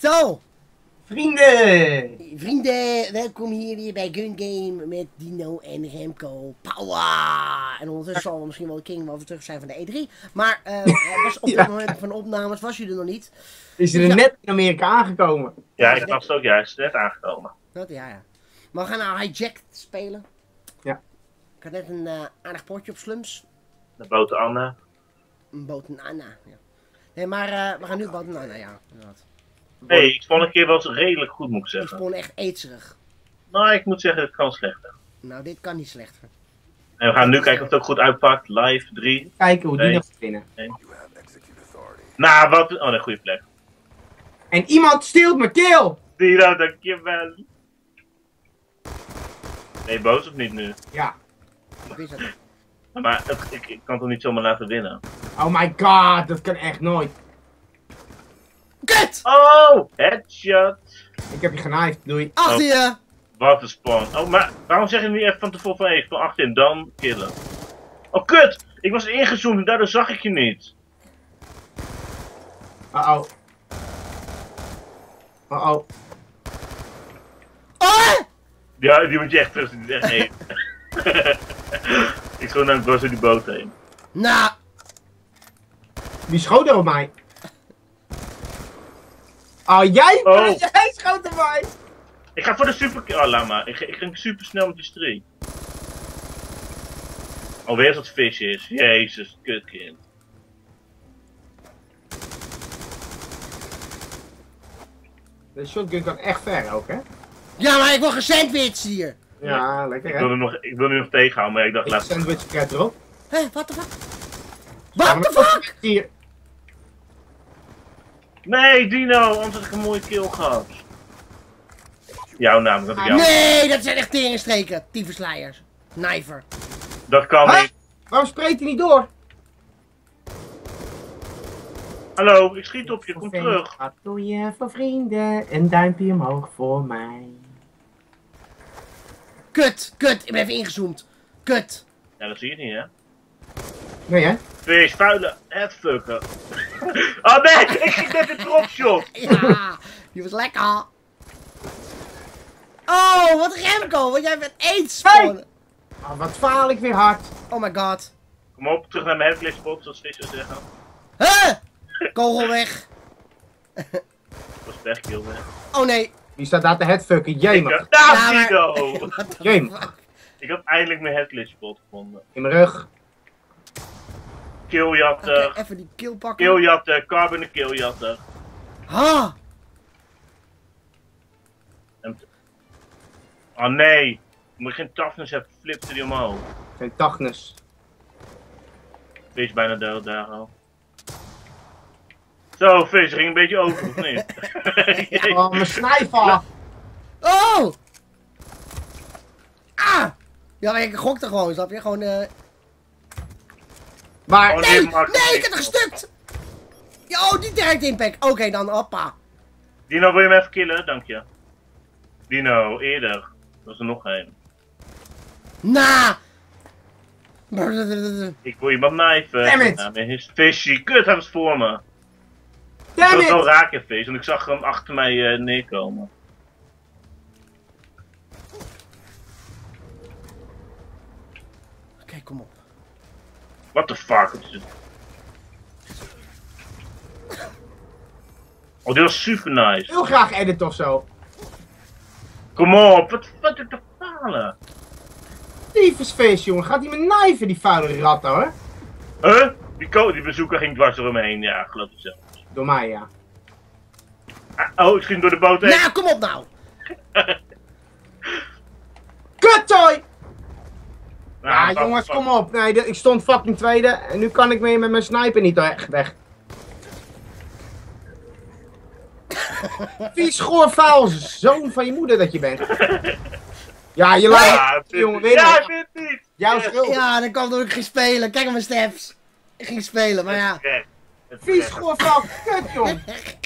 Zo! Vrienden! Welkom hier bij Gun Game met Dino en Remco. Power! En ondertussen zal we misschien wel King wel weer terug zijn van de E3. Maar was op het moment van opnames was jullie er nog niet. Is er Dus net in Amerika aangekomen? Ja, ik dacht ook, hij is net aangekomen. Ja. Maar we gaan nou Hijacked spelen. Ja. Ik had net een aardig potje op Slums. De boter Anna. Een boten Anna. Ja. Nee, maar we gaan nu boten Anna, ja. Inderdaad. Nee, ik vond een keer wel eens redelijk goed, moet ik Die zeggen. spawn echt eetserig. Nou, ik moet zeggen, het kan slechter. Nou, dit kan niet slechter. En we gaan nu kijken of het ook goed uitpakt. Live, 3. Kijken hoe die Nee. nog binnen. Nou, wat... Oh, nee, goede plek. En iemand steelt mijn kill! Dino, dankjewel. Ben je boos of niet nu? Ja. Ik wist dat niet. Maar ik kan toch niet zomaar laten winnen? Oh my god, dat kan echt nooit. Kut! Oh, headshot. Ik heb je genaaid, doei. Achter je! Wat een spawn. Oh, maar waarom zeg je niet even van tevoren van even van achterin, dan killen? Oh, kut! Ik was ingezoomd en daardoor zag ik je niet. Uh-oh. Uh-oh. Oh! Ja, die moet je echt terug echt eten. Ik schoon namelijk door die boot heen. Nou, Wie schoot er op mij? Oh, jij schoot op mij! Ik ga voor de super... Oh, laat maar. Ik ging super snel met die streak. Alweer als het visjes. Jezus, kutkind. De shotgun kan echt ver ook, hè? ja, maar ik word gesandwiched hier. Ja, lekker Ik hè? wil nu nog tegenhouden, maar ik dacht Ik laat... sandwich krijg erop. Hé, what the fuck? What the fuck? Hier. Nee, Dino, anders had ik een mooie kill gehad. Jouw naam, dat ik jou... Nee, dat zijn echt teringstreken. Tyfusleiers. Nijver. Dat kan Huh? niet. Waarom spreekt hij niet door? Hallo, ik schiet op je, kom terug. Wat doe je voor vrienden? Een duimpje omhoog voor mij. Kut, ik ben even ingezoomd. Kut. Ja, dat zie je niet, hè? Nee hè? Vis, vuile headfucker. Oh nee, ik ging net een dropshot. Ja, die was lekker. Oh, wat Remco, want jij bent eens spawnen. Oh, wat faal ik weer hard. Oh my god. Kom op, terug naar mijn headglitch spot, zoals Vis zou zeggen. Huh? Kogel weg. Dat was wegkill, hè. Oh nee. Wie staat daar te headfucken? Ik Jemig. dacht, nou, Ja, maar- Dino! What the Game. fuck? Ik had eindelijk mijn headglitch spot gevonden. In mijn rug. Killjatter, Oké, even die kill pakken. killjatter, carbon killjatter. Ha! Oh nee, omdat ik geen toughness heb, flipte die omhoog. Geen toughness. Vis bijna dood daar al. Zo, Vis, ging een beetje over, of niet? Oh, mijn snijval. Oh! Ah! Ja, maar ik gokte gewoon, snap je? Gewoon, Maar, Oh, Nee! Mark, Nee, ik heb het gestukt! Ja, oh, die direct impact. Oké, dan, hoppa. Dino, wil je me even killen? Dank je. Dino, eerder. Er was er nog één. Na! Ik wil iemand knijven. Damn it. Ja, met his fishy. Kut, hij was voor me. Ik damn was wel it! raken, Vis, want ik zag hem achter mij neerkomen. Oké, kom op. What the fuck? Wat is dit? Oh, dit was super nice. Heel graag edit of zo. Kom op, wat is te falen? Tyfusfeest, jongen. Gaat hij me knijven, die vuile rat, hoor. Huh? Die bezoeker ging dwars door hem heen. Ja, geloof het zelf. Door mij, ja. Ah, oh, ik ging door de boot heen. Nou, kom op nou! Kuttooi! Nou, Ja, jongens, kom op. Nee, ik stond fucking tweede. En nu kan ik meer met mijn sniper niet echt weg. Vies, goor, vuil, zoon van je moeder dat je bent. Ja, je lijkt, jongen, weet Ja, je. ik weet het niet. Jouw schuld. Ja, dan kwam door ik ging spelen. Kijk op mijn steps. Ik ging spelen, maar ja. Gek. Het is Vies, gek. goor, vuil, kut, jong.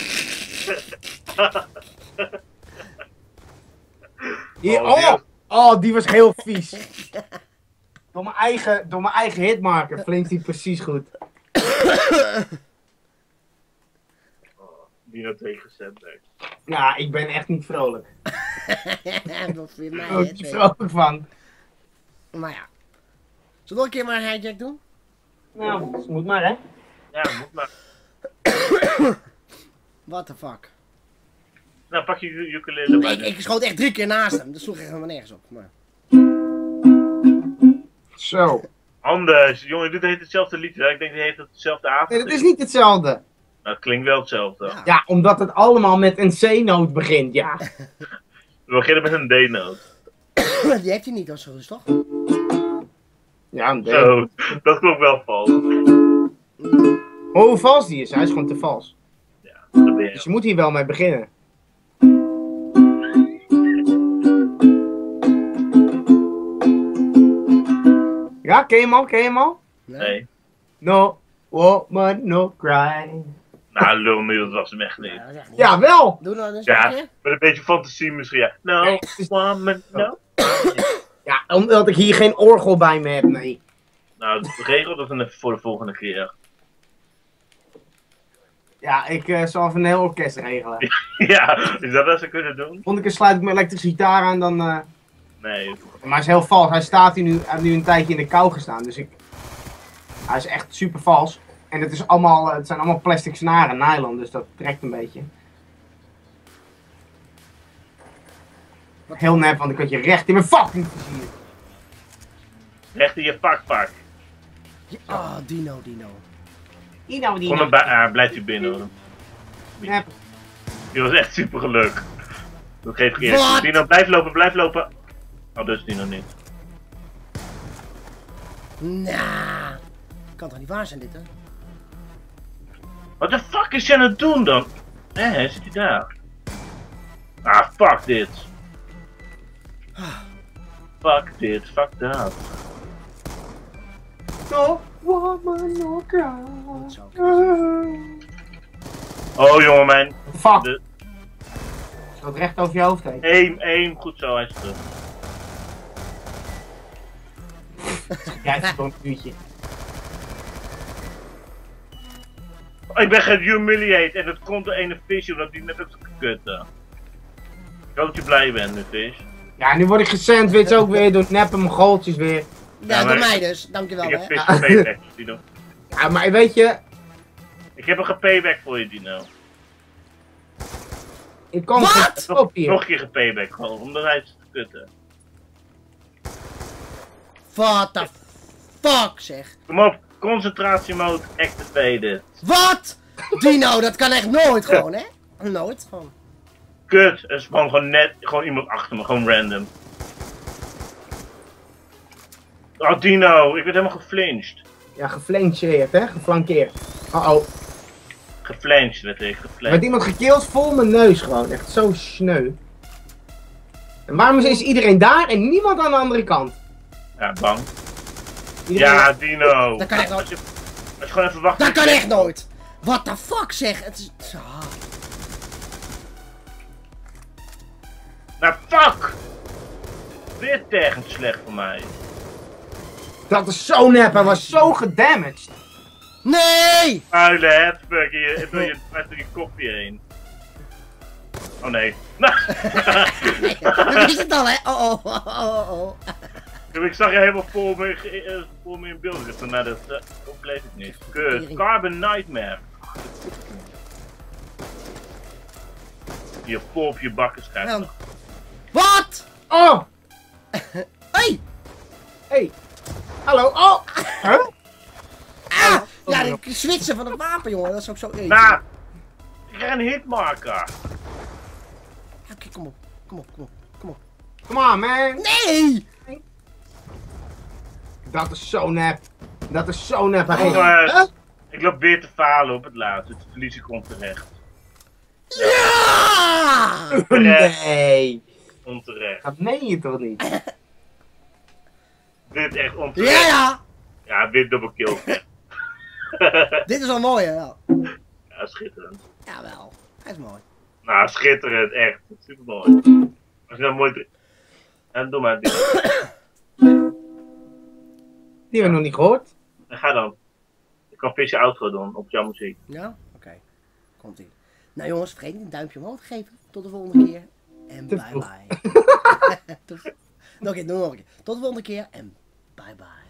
Hier, oh, die was heel vies. Door mijn eigen hitmarker flinkt die precies goed. Dino tegen Sandberg. Ja, ik ben echt niet vrolijk. Dat vind mij Ik word er niet vrolijk van. Maar ja. Zullen we nog een keer maar een hijack doen? Nou, dat moet maar, hè? Ja, moet maar. What the fuck. Nou, pak je ukulele bij. Ik schoot echt 3 keer naast hem. Dat sloeg echt helemaal nergens op. Maar... Zo. Anders, jongen, dit heet hetzelfde liedje. Hè? Ik denk, die heeft hetzelfde avond. Nee, dat is niet hetzelfde. Nou, het klinkt wel hetzelfde. Ja. Ja, omdat het allemaal met een C-noot begint, ja. We beginnen met een D-noot. Die heeft hij niet als zo is, toch? Ja, een D. Zo, dat klopt wel vals. Oh, hoe vals die is. Hij is gewoon te vals. Ja, dat ben Dus je. je moet hier wel mee beginnen. Ja, ken je hem al? Ken je hem al? Nee. No woman, no cry. Nou, lul nu, dat was hem echt niet. Ja, dat is echt niet. Ja, wel! Doe dan eens Ja, een keer. met een beetje fantasie misschien. Ja. No, woman, no. Ja, omdat ik hier geen orgel bij me heb, nee. Nou, regel dat dan even voor de volgende keer. Ja, ik zal even een heel orkest regelen. Ja, is dat wat ze kunnen doen? Volgende keer sluit ik mijn elektrische gitaar aan, dan... Nee. Maar hij is heel vals. Hij staat hier nu, hij heeft nu een tijdje in de kou gestaan, dus ik... Hij is echt super vals. En het zijn allemaal plastic snaren, nylon, dus dat trekt een beetje. Heel nep, want ik had je recht in mijn fucking vizier. Recht in je pak. Ah, Dino. Kom maar blijft u binnen hoor. Nep. Die was echt super geluk. Dat geeft geen Wat? eerst. Dino, blijf lopen. Oh, dus Dino niet. Nah. Kan toch niet waar zijn dit, hè? Wat de fuck is hij aan het doen dan? Zit hij daar? Ah, fuck dit. Fuck dit, fuck dat. No woman, no cry. Zo. Oh jongen, mijn. Fuck. De Wat recht over je hoofd heen. aim, goed zo, hij is terug. Ja, het is gewoon een uurtje. Oh, ik ben gehumiliated en dat komt door ene visje omdat die net op zijn kutte. Ik hoop dat je blij bent nu, vis. Ja, nu word ik gesandwiched ook weer door neppe mongooltjes weer. Ja, maar- door mij dus. Dankjewel, Ik heb hè. vis gepayback, Dino. Ja, maar weet je, Ik heb een gepayback voor je, Dino. ik kom Wat? op hier. Nog een keer gepayback gewoon, omdat hij is te kutten. What the fuck, zeg. Kom op, concentratiemode activated. Wat? Dino, dat kan echt nooit gewoon, hè? Nooit, gewoon. Kut, er is gewoon iemand achter me, gewoon random. Oh Dino, ik werd helemaal geflinched. Ja, geflankeerd, hè? Geflankeerd. Uh-oh. Geflinched werd ik, Er werd geflinched. iemand gekillt vol mijn neus gewoon. Echt zo sneu. En waarom is iedereen daar en niemand aan de andere kant? Ja, bang. Iedereen... Ja, Dino. Dat kan echt Als je gewoon even wacht. Dat kan echt nooit. What the fuck, zeg. Het is... Ah. Nou, fuck! Weer tegen slecht voor mij. Dat is zo nep, hij was zo gedamaged. Nee! Huilen, headfuck, je door je kopje heen. Oh nee. Dat is het al, hè? Oh. Ik zag je helemaal voor me in beeld zitten, maar dat bleef ik niet. Kut. Carbon Nightmare. Je vol op je bakken schijnt. Nou. Wat? Oh! Hey! Hey! Hallo! Oh! Huh? Ah! Ja, die switchen van het wapen, jongen. Dat is ook zo eentje. Nou, ik krijg een hitmarker. Oké, kom op. Come on, man! Nee! Dat is zo nep. Dat is zo nep. Hey. Jongens, Huh? ik loop weer te falen op het laatste. Het verlies ik onterecht. Ja! Nee! Onterecht. Dat meen je toch niet? Dit echt onterecht. Ja! Ja, weer double kill. Dit is wel mooi, hè? Wel. Ja, schitterend. Jawel. Hij is mooi. Nou, schitterend, echt. Super mooi. Als je nou mooi... Ja, doe maar. Die hebben we nog niet gehoord. En ga dan. Ik kan visje outro doen op jouw muziek. Ja? Oké. Komt-ie. Nou jongens, vergeet niet een duimpje omhoog te geven. Tot de volgende keer. En Te bye vroeg. bye. Oké, doe nog een keer. Tot de volgende keer en bye bye.